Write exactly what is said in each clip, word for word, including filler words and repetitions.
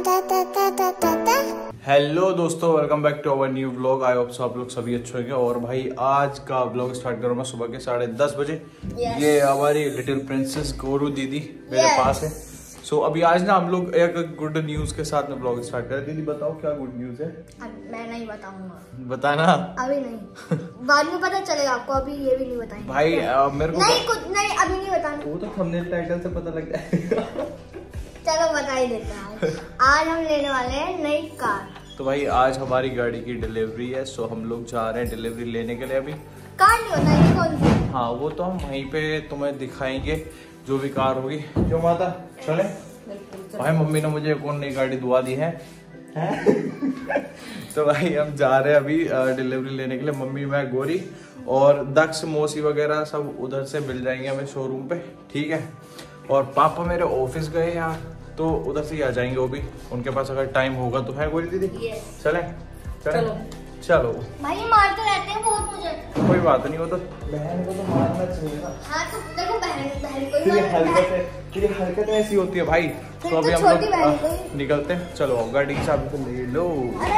Hello दोस्तों, welcome back to our new blog. I hope आप लोग सभी अच्छे होंगे। और भाई आज का ब्लॉग स्टार्ट करूँ मैं सुबह के साढ़े दस बजे। yes. ये हमारी लिटिल प्रिंसेस गोरू दीदी मेरे yes. पास है। सो so, अभी आज ना हम लोग एक गुड न्यूज के साथ में ब्लॉग स्टार्ट करें। दीदी बताओ क्या गुड न्यूज है? मैं नहीं बताऊंगा। बताना अभी नहीं, बाद में पता चलेगा आपको, अभी ये भी नहीं बताएंगे भाई। आ, मेरे को नहीं कुछ नहीं, अभी नहीं बताना। वो तो थंबनेल टाइटल से पता लग जाएगा। चलो बता ही देता हूँ। आज हम लेने वाले हैं नई कार। तो भाई आज हमारी गाड़ी की डिलीवरी है। सो हम लोग जा रहे हैं डिलीवरी लेने के लिए। अभी कार नहीं बताएंगे कौन सी। हाँ वो तो हम वहीं पे तुम्हें दिखाएंगे जो भी कार होगी। क्यों माता चले? भाई मम्मी ने मुझे कौन नई गाड़ी दुआ दी है, है? तो भाई हम जा रहे हैं अभी डिलीवरी लेने के लिए। मम्मी मैं गोरी और दक्ष मौसी वगैरह सब उधर से मिल जाएंगे हमें शोरूम पे, ठीक है। और पापा मेरे ऑफिस गए यार, तो उधर से ही आ जाएंगे वो भी। उनके पास अगर टाइम होगा तो है गोरी दीदी। yes. चले चलो चलो। भाई मारते रहते हैं बहुत मुझे। कोई बात नहीं, वो तो बहन को तो मारना चाहिए ना। हाँ तो देखो बहन बहन को तेरी हरकतें तेरी हरकतें ऐसी होती है भाई। तो अभी हम लोग निकलते हैं। चलो गाड़ी की चाबी तो ले लो।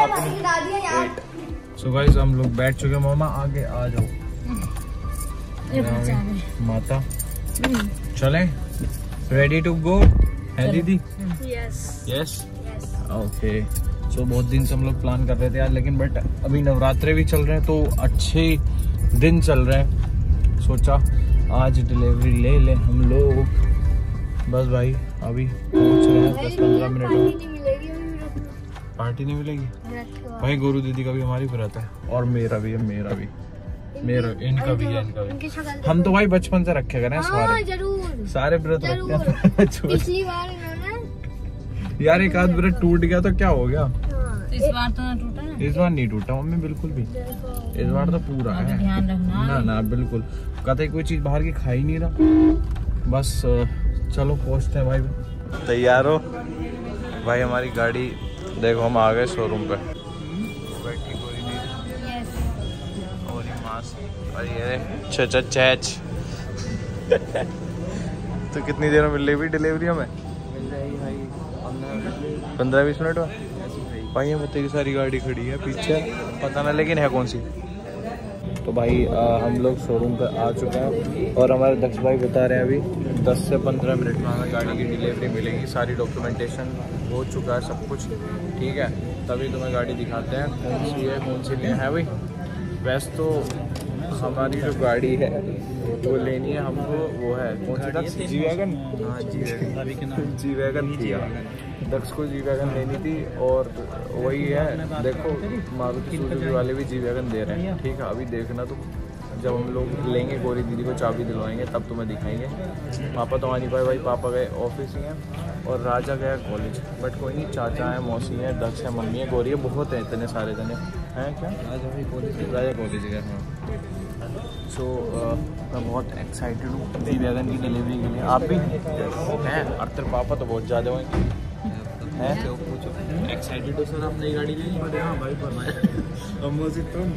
सो गाइस हम लोग बैठ चुके हैं। मामा आगे आ जाओ। माता चले, रेडी टू गो है दीदी? Yes yes okay. सो बहुत दिन से हम लोग प्लान कर रहे थे यार, लेकिन बट अभी नवरात्रे भी चल रहे हैं तो अच्छे दिन चल रहे हैं। सोचा आज डिलीवरी ले ले हम लोग। बस भाई अभी पहुंच रहे हैं दस पंद्रह मिनट में। पार्टी नहीं मिलेगी भाई। गोरू दीदी का भी हमारी व्रत है और मेरा भी है, मेरा भी मेरा इनका भी है, इनका भी। हम तो भाई बचपन से रखे गए हैं सारे जरूर सारे व्रत रखते हैं। पिछली बार यार एक आध व्रत टूट गया तो क्या हो गया? इस बार तो ना टूटा ना। इस बार नहीं टूटा मम्मी, बिल्कुल भी। इस बार तो पूरा है। ध्यान रखना ना ना बिल्कुल। कहते कोई चीज बाहर की खा ही नहीं रहा। बस चलो पहुंचते हैं भाई। तैयार हो भाई? हमारी गाड़ी देखो, हम आ गए शोरूम पे। बैठी कोई नहीं और ये मास्क और ये चचा चैच। तो कितनी देर में मिल रही डिलीवरी हमें? पंद्रह बीस मिनट में भाई। हम तेरी सारी गाड़ी खड़ी है पीछे, पता ना लेकिन है कौन सी। तो भाई आ, हम लोग शोरूम पे आ चुके हैं और हमारे दक्ष भाई बता रहे हैं अभी दस से पंद्रह मिनट में हमें गाड़ी की डिलीवरी मिलेगी। सारी डॉक्यूमेंटेशन हो चुका है सब कुछ, ठीक है। तभी तुम्हें गाड़ी दिखाते हैं कौन सी है कौन सी नहीं है भाई। वैसे तो हमारी जो गाड़ी है वो लेनी है हमको, वो है कौन सी दक्ष? G wagon. हाँ जी वैगन जी वैगन थी दक्ष को, जी वैगन लेनी थी। और वही है देखो, मारुति सुजुकी वाले भी जी वैगन दे रहे हैं, ठीक है। अभी देखना तो जब हम लोग लेंगे गोरी दीदी को चाबी दिलवाएंगे तब तुम्हें दिखाएंगे। पापा तो आ नहीं पाए भाई, पापा गए ऑफिस ही हैं और राजा गया कॉलेज। बट कोई नहीं, चाचा है, मौसी है, दक्ष है, मम्मी है, गोरी है, बहुत है, इतने सारे जने हैं। क्या राजा भाई कॉलेज? राजा कॉलेज गए। हाँ सो मैं बहुत एक्साइटेड हूँ जी वैगन की डिलीवरी के लिए। आप भी हैं? और तेरे पापा तो बहुत ज़्यादा होंगे हैं एक्साइटेड हो सर? आप नई गाड़ी लेंगे? हाँ भाई तुम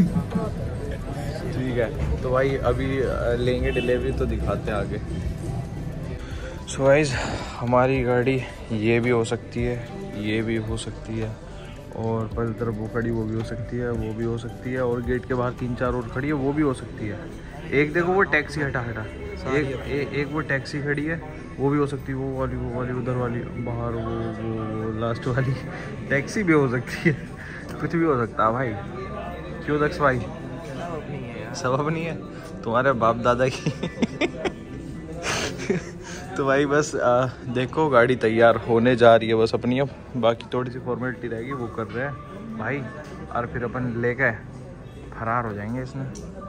ठीक है। तो भाई अभी लेंगे डिलीवरी तो दिखाते हैं आगे। सो गाइस हमारी गाड़ी ये भी हो सकती है, ये भी हो सकती है, और पर तरफ वो खड़ी वो भी हो सकती है, वो भी हो सकती है, और गेट के बाहर तीन चार और खड़ी है वो भी हो सकती है। एक देखो वो टैक्सी हटा हटा एक ए, एक वो टैक्सी खड़ी है वो भी हो सकती है। वो वाली वो वाली उधर वाली बाहर वो वो, वो लास्ट वाली टैक्सी भी हो सकती है। कुछ भी हो सकता है भाई। क्यों दक्ष भाई? सबब नहीं है तुम्हारे बाप दादा की। तो भाई बस आ, देखो गाड़ी तैयार होने जा रही है बस अपनी। अब बाकी थोड़ी सी फॉर्मेलिटी रहेगी वो कर रहे हैं भाई, और फिर अपन लेके फरार हो जाएंगे इसमें।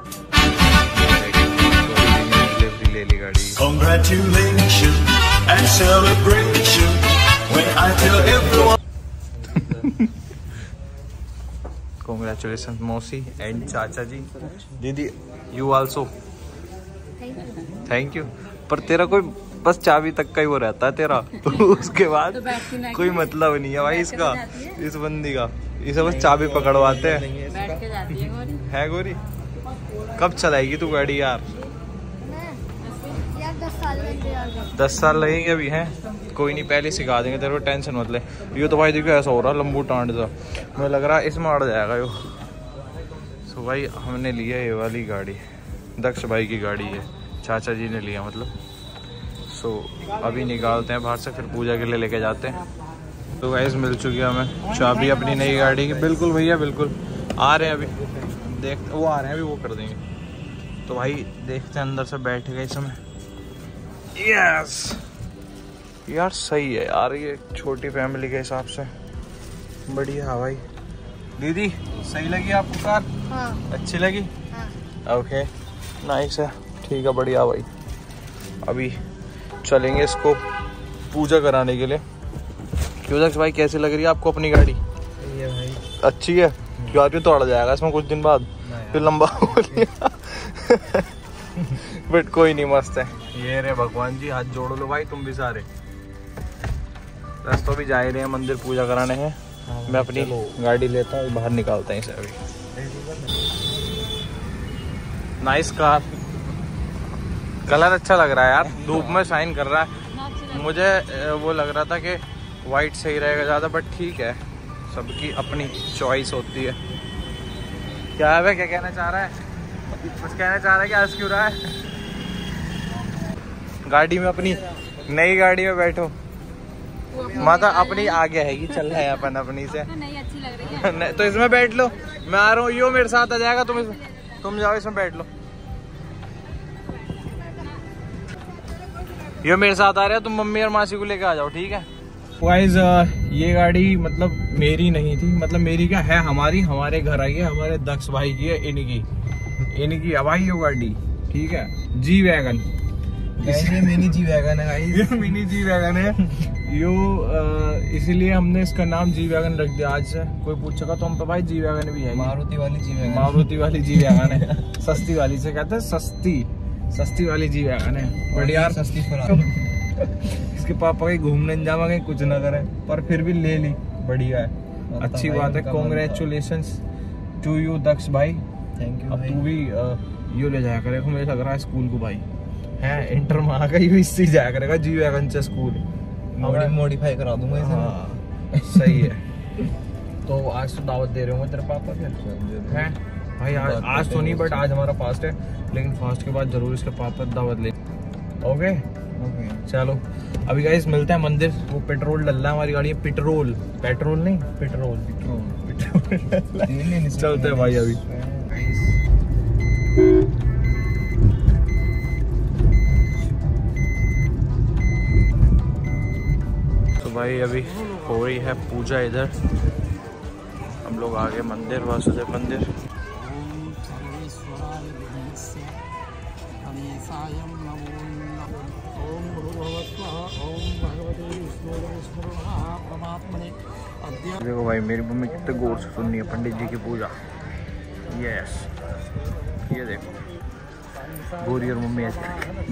ले ली गाड़ी। Congratulations and celebration when I tell everyone. Congratulations मौसी एंड चाचा जी। दीदी यू आल्सो थैंक यू। पर तेरा कोई बस चाबी तक का ही वो रहता है तेरा, तो उसके बाद तो कोई मतलब नहीं है भाई इसका, इस बंदी का। इसे बस चाबी पकड़वाते हैं। बैठ के जाती है गोरी। है गोरी? कब चलाएगी तू गाड़ी यार? यार दस साल दस साल लगेंगे अभी हैं, कोई नहीं पहले सिखा देंगे तेरे को, टेंशन मत ले। ये तो भाई देखो ऐसा हो रहा लंबू टांड सा, मुझे लग रहा है इसमें अड़ जाएगा यो। तो भाई हमने लिया ये वाली गाड़ी, दक्ष भाई की गाड़ी है, चाचा जी ने लिया मतलब। सो अभी निकालते हैं बाहर से, फिर पूजा के लिए लेके जाते हैं। तो गाइस मिल चुकी है हमें चाबी अपनी नई गाड़ी की। बिल्कुल भैया बिल्कुल, आ रहे हैं अभी, देख वो आ रहे हैं अभी, वो कर देंगे। तो भाई देखते हैं अंदर से बैठ गए इस समय। यस यार सही है यार, ये छोटी फैमिली के हिसाब से बढ़िया है भाई। दीदी सही लगी आपको कार? हाँ। अच्छी लगी? हाँ। ओके नाइस है, ठीक है बढ़िया भाई। अभी चलेंगे इसको पूजा कराने के लिए। क्यों दक्ष भाई कैसी लग रही है आपको अपनी गाड़ी? है भाई। अच्छी है यार, ये तो अड़ जाएगा इसमें कुछ दिन बाद, फिर लंबा हो गया। बट कोई नहीं, मस्त है। ये रे भगवान जी, हाथ जोड़ लो भाई तुम भी सारे। रास्तों भी जा ही रहे हैं, मंदिर पूजा कराने हैं। हाँ, मैं अपनी गाड़ी लेता हूँ, बाहर निकालते हैं इसे अभी। नाइस कार, कलर अच्छा लग रहा है यार, धूप में शाइन कर रहा है। मुझे वो लग रहा था कि वाइट सही रहेगा ज़्यादा, बट ठीक है, सबकी अपनी चॉइस होती है। क्या है, क्या कहना चाह रहा है? कुछ कहना चाह रहा है, क्या हंस क्यों रहा है? गाड़ी में, अपनी नई गाड़ी में बैठो माता, अपनी आगे है कि चल रहा है अपन अपनी से। नहीं अच्छी लग रही है। तो इसमें बैठ लो, मैं आ रहा हूँ, यो मेरे साथ आ जाएगा, तुम इसमें, तुम जाओ इसमें बैठ लो। यो मेरे साथ आ रहा है, तुम मम्मी और मासी को लेकर आ जाओ, ठीक है? गाइस ये गाड़ी मतलब मेरी नहीं थी, मतलब मेरी क्या है, हमारी हमारे घर आई है, हमारे दक्ष भाई की है, इनकी इनकी अब आई हो गाड़ी, ठीक है? G Wagon, mini G Wagon है गाइस, मिनी जी वैगन है यो, इसीलिए हमने इसका नाम जी वैगन रख दिया। आज से कोई पूछेगा तो हम तो भाई जी वैगन भी है, मारुति वाली जी वैगन, मारुति वाली जी वैगन है, सस्ती वाली से कहते हैं, सस्ती सस्ती वाली जी वैगन है, बढ़िया सस्ती। इसके पापा कहीं घूमने जावा कुछ ना करे, पर फिर भी ले ली, बढ़िया है, अच्छी बात है। कॉन्ग्रेचुलेशंस टू यू दक्ष भाई, थैंक यू। अब तू भी यो ले जाया करेगा, मुझे लग रहा है स्कूल को भाई, है इंटर में आ गई, इससे जाया करेगा जी वैगन से स्कूल, मॉडिफाई करा दूंगा इसे। हाँ सही है। तो आज तो दावत दे रहे होंगे तेरे पापा फिर हैं भाई? आज आज तो नहीं, बट आज हमारा फास्ट है, लेकिन फास्ट के बाद जरूर इसके पापा दावत ले। ओके चलो अभी गाइस मिलते हैं मंदिर। वो पेट्रोल डल रहा है हमारी गाड़ी में, पेट्रोल पेट्रोल नहीं पेट्रोल पेट्रोल चलते हैं भाई अभी। तो भाई अभी हो रही है पूजा इधर, हम लोग आ गए मंदिर, वासुदेव मंदिर। देखो भाई मेरी मम्मी कितने गौर से सुननी है पंडित जी की पूजा। यस ये देखो गौरी और मम्मी ऐसे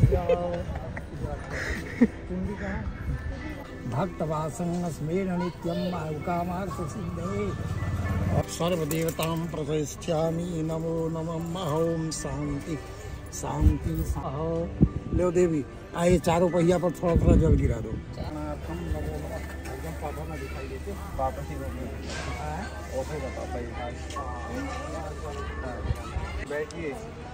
भक्तवासंगस्मेर नित्यम आयुकामार्थ सिद्धे सर्वदेवतां प्रतिष्ठामि नमो नमः ओम शांति शांति। लो देवी आइए, चारों पहिया पर थोड़ा थोड़ा जल गिरा दो। पापा ना दिखाई देते, पापा ही बैठिए।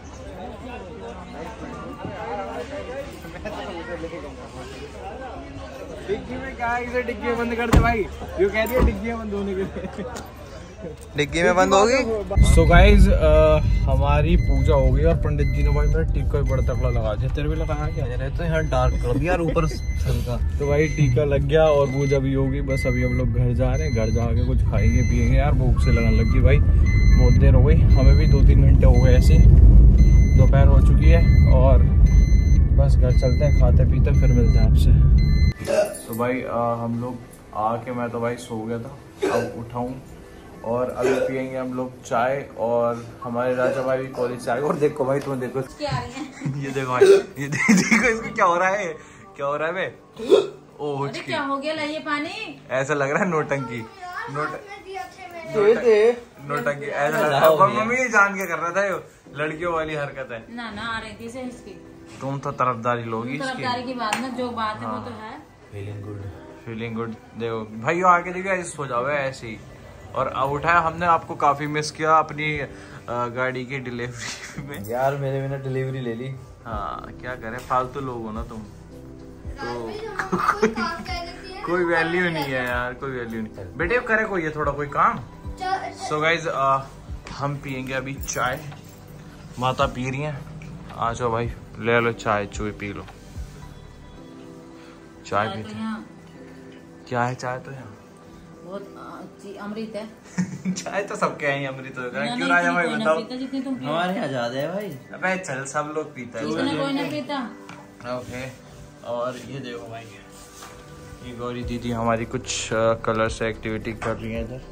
डिग्गी में क्या है, इसे डिग्गी में बंद कर दे भाई, यो कह दिया डिग्गी में बंद होने के लिए, डिग्गी में बंद होगी। सो गाइज हमारी पूजा हो गई और पंडित जी ने भाई मेरा टीका भी बड़ा तकड़ा लगा दिया। तेरे भी लगाया क्या? रहते हैं डार्क कर दिया ऊपर का। तो भाई टीका लग गया और पूजा भी होगी। बस अभी हम लोग घर जा रहे हैं, घर जाके कुछ खाएंगे पियेंगे यार, भूख से लगने लगी भाई, बहुत देर हो गई, हमें भी दो तीन घंटे हो गए ऐसे, दोपहर हो चुकी है और बस घर चलते हैं, खाते पीते फिर मिलते हैं आपसे। तो भाई आ, हम लोग आके, मैं तो भाई सो गया था, अब उठाऊँ और अभी पियेंगे हम लोग चाय, और हमारे राजा भाई भी कॉलेज से आए। और देखो भाई तुम्हें देखो क्या ये देखो भाई, ये देखो इसको क्या हो रहा है, क्या हो रहा है बे? ओह क्या हो गया, लाइए पानी। ऐसा लग रहा है नोटंकी, नोट नोटंकी ऐसा लग रहा है। मम्मी जान के कर रहा था, ये लड़कियों वाली हरकत है। ना ना आ रही थी इसकी, तुम तो तरफदारी लोगी इसकी। तरफदारी की बात ना, जो बात है वो तो है। Feeling good, feeling good. देखो भाई आके देखो ऐसे सो जाओ ऐसे ही। और अब उठाया हमने आपको काफी मिस किया अपनी गाड़ी की डिलीवरी में। यार मेरे बिना डिलीवरी ले ली। हाँ क्या करें, फालतू लोग हो ना तुम तो। कोई काम कर देती है। कोई वैल्यू नहीं है यार, कोई वैल्यू नहीं बेटे। करे कोई ये थोड़ा कोई काम। सो गाइज हम पियेंगे अभी चाय। माता पी रही हैं, आ जाओ भाई ले लो चाय चुई पी लो। चाय तो पीते यहाँ क्या है, चाय तो यहाँ बहुत अच्छी अमृत है। चाय तो सबके हैं अमृत होगा। ना क्यों नहीं, राजा भाई कोई ना बताओ। पीता जितनी तुम पियो। हमारे यहाँ ज्यादा है भाई। अबे चल सब लोग पीता कोई ना कोई ना है। पीता। ओके और ये देखो भाई, ये गौरी दीदी हमारी कुछ कलर से एक्टिविटी कर रही है इधर।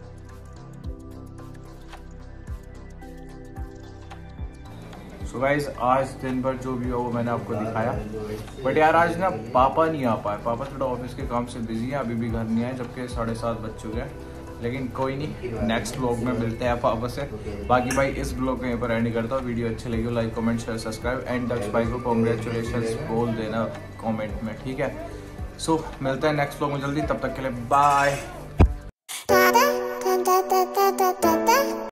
सो गाइस आज दिन भर जो भी हो वो मैंने आपको दिखाया। बट यार आज ना पापा नहीं आ पाए, पापा थोड़ा ऑफिस के काम से बिजी है, अभी भी घर नहीं आए जबकि साढ़े सात बज चुके हैं। लेकिन कोई नहीं, नेक्स्ट ब्लॉग में मिलते हैं पापा से। बाकी भाई इस ब्लॉग को यहीं पर एंड करता हूँ। वीडियो अच्छी लगी हो like comment share subscribe and Daksh भाई को कॉन्ग्रेचुलेशंस बोल देना कमेंट में, ठीक है। सो so, मिलते हैं नेक्स्ट ब्लॉग में जल्दी, तब तक के लिए बाय।